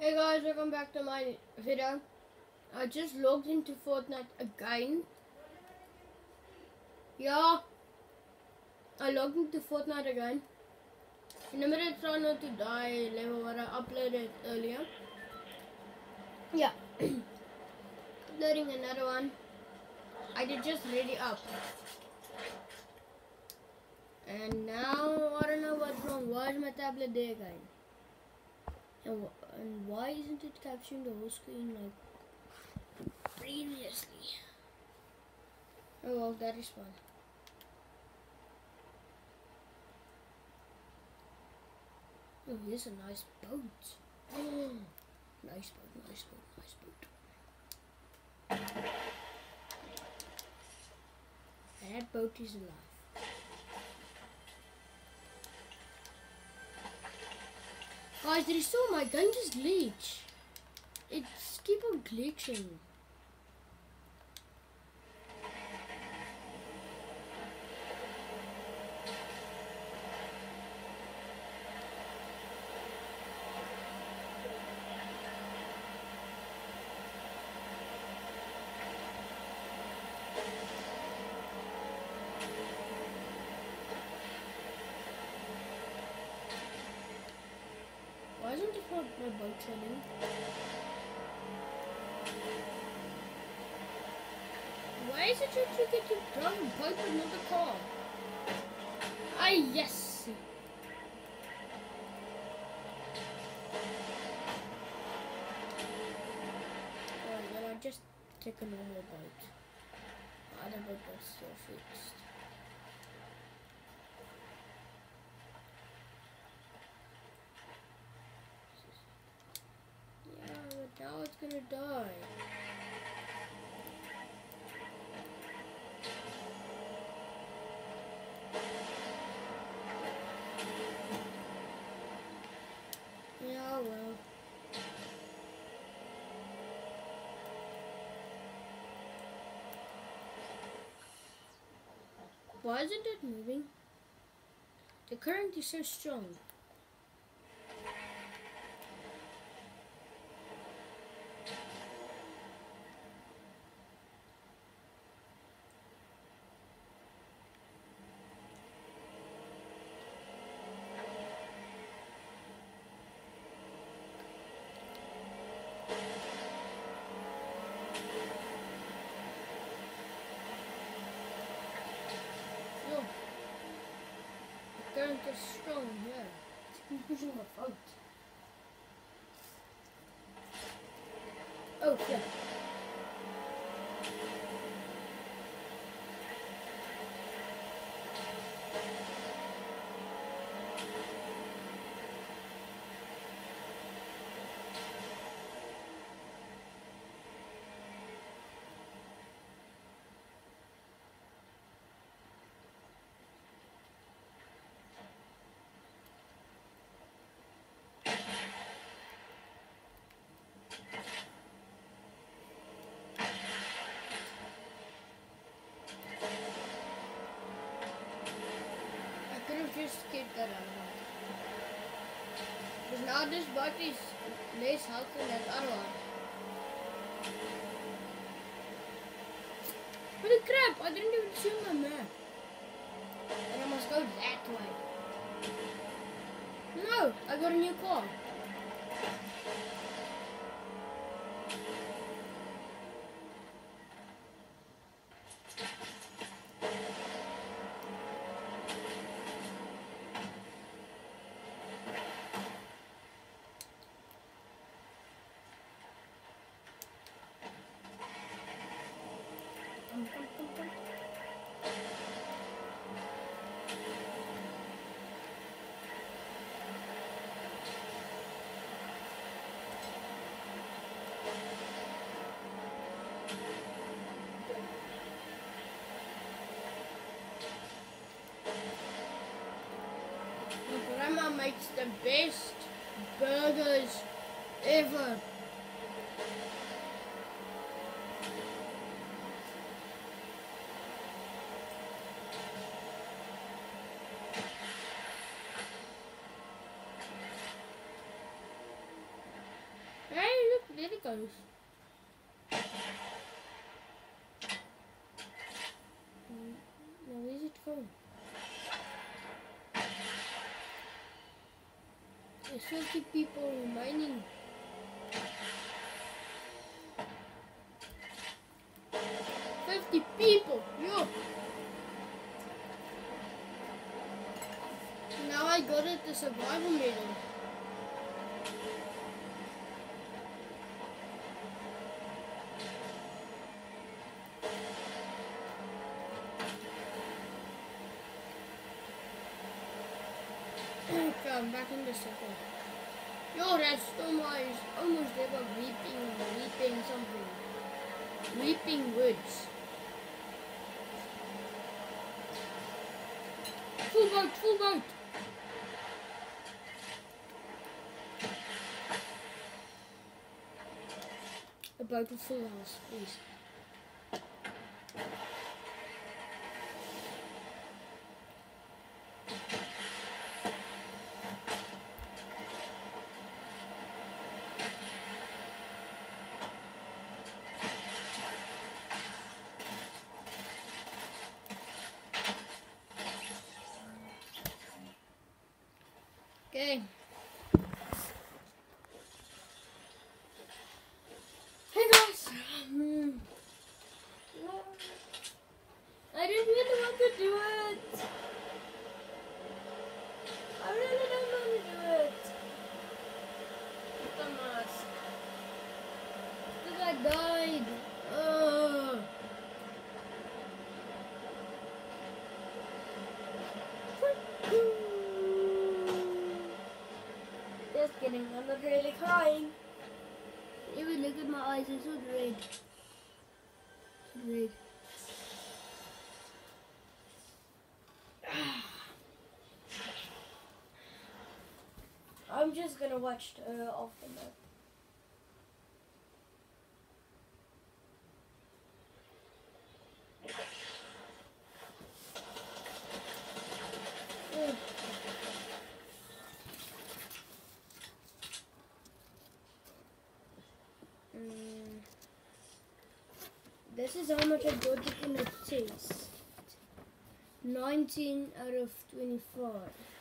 Hey guys, welcome back to my video. I just logged into Fortnite again. Yeah, I logged into Fortnite again. In a minute, try not to die level what I uploaded earlier. Yeah, uploading another one. I did just ready up. And now, I don't know what's wrong. Why is my tablet there again? And why isn't it capturing the whole screen like previously? Oh well, that is fun. Oh, here's a nice boat. Nice boat, nice boat, nice boat. That boat is alive. Guys, there is so my gun just glitch. It's keep on glitching. Why isn't it not my boat turning? Why is it that you get to drive a boat but not a car? Ah, yes! Alright, then I'll just take a normal boat. The other boat was still fixed. Yeah, but now it's gonna die. Yeah, well. Why isn't it moving? The current is so strong. No. The current is strong, yeah. It's pushing my boat. Oh, yeah. I could have just skipped that one. Because now this boat is less health than that other one. Holy crap, I didn't even see my map. And I must go that way. No, I got a new car. My grandma makes the best burgers ever. There it goes. Now where's it going? There's 50 people remaining. 50 people! Yo! Now I got it, the survival medal. Okay, I'm back in the second. Yo, that storm is almost there, but weeping something. Weeping woods. Full boat, full boat! A boat with full house, please. Okay. Hey guys! I didn't really want to do it. I really don't want to do it. With the mask. Because I died. Just kidding, I'm not really crying. Even look at my eyes, it's so red. Red. I'm just gonna watch the aftermath. This is how much I got it in the test. 19 out of 25.